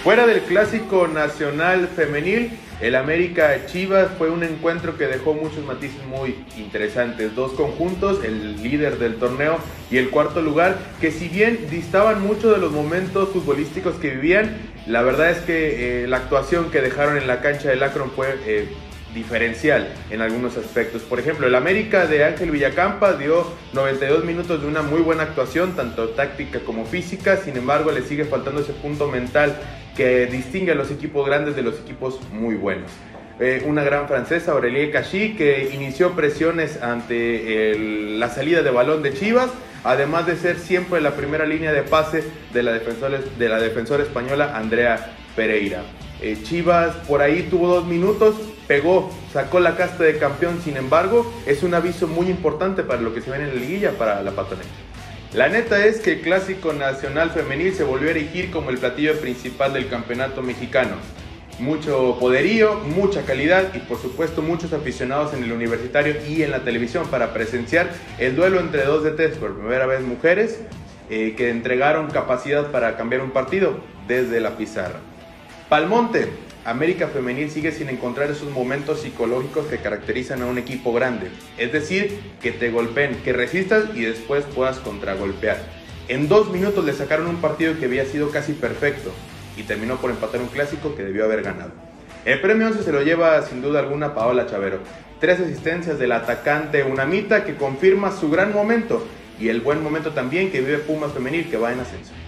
Fuera del clásico nacional femenil, el América Chivas fue un encuentro que dejó muchos matices muy interesantes. Dos conjuntos, el líder del torneo y el cuarto lugar, que si bien distaban mucho de los momentos futbolísticos que vivían, la verdad es que la actuación que dejaron en la cancha del Akron fue diferencial en algunos aspectos. Por ejemplo, el América de Ángel Villacampa dio 92 minutos de una muy buena actuación, tanto táctica como física. Sin embargo, le sigue faltando ese punto mental que distingue a los equipos grandes de los equipos muy buenos. Una gran francesa, Aurélie Cachy, que inició presiones ante la salida de balón de Chivas, además de ser siempre la primera línea de pase de la defensora española Andrea Pereira. Chivas por ahí tuvo 2 minutos, pegó, sacó la casta de campeón. Sin embargo, es un aviso muy importante para lo que se viene en la liguilla para la Patoneca. La neta es que el Clásico Nacional Femenil se volvió a erigir como el platillo principal del campeonato mexicano. Mucho poderío, mucha calidad y por supuesto muchos aficionados en el universitario y en la televisión para presenciar el duelo entre dos DTs, por primera vez mujeres, que entregaron capacidad para cambiar un partido desde la pizarra. Palmonte, América Femenil sigue sin encontrar esos momentos psicológicos que caracterizan a un equipo grande. Es decir, que te golpeen, que resistas y después puedas contragolpear. En 2 minutos le sacaron un partido que había sido casi perfecto y terminó por empatar un clásico que debió haber ganado. El premio 11 se lo lleva sin duda alguna Paola Chavero. 3 asistencias del atacante Unamita, que confirma su gran momento y el buen momento también que vive Pumas Femenil, que va en ascenso.